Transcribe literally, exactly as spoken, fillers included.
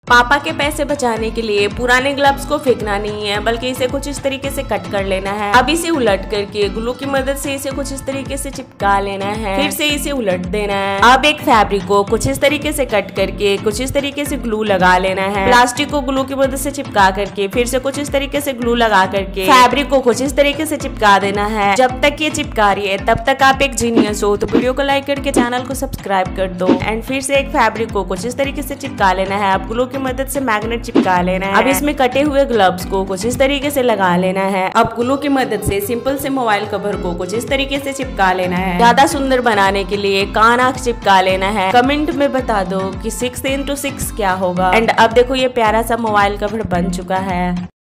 पापा के पैसे बचाने के लिए पुराने ग्लव्स को फेंकना नहीं है, बल्कि इसे कुछ इस तरीके से कट कर लेना है। अब इसे उलट करके ग्लू की मदद से इसे कुछ इस तरीके से चिपका लेना है, फिर से इसे उलट देना है। अब एक फैब्रिक को कुछ इस तरीके से कट करके कुछ इस तरीके से ग्लू लगा लेना है। प्लास्टिक को ग्लू की मदद से चिपका करके फिर से कुछ इस तरीके से ग्लू लगा करके फैब्रिक को कुछ इस तरीके से चिपका देना है। जब तक ये चिपका रही है तब तक आप एक जीनियस हो, तो वीडियो को लाइक करके चैनल को सब्सक्राइब कर दो। एंड फिर से एक फैब्रिक को कुछ इस तरीके से चिपका लेना है। अब ग्लू की मदद से मैग्नेट चिपका लेना है। अब इसमें कटे हुए ग्लव्स को कुछ इस तरीके से लगा लेना है। अब ग्लू की मदद से सिंपल से मोबाइल कवर को कुछ इस तरीके से चिपका लेना है। ज्यादा सुंदर बनाने के लिए कान आंख चिपका लेना है। कमेंट में बता दो कि सिक्स इंटू सिक्स क्या होगा। एंड अब देखो ये प्यारा सा मोबाइल कवर बन चुका है।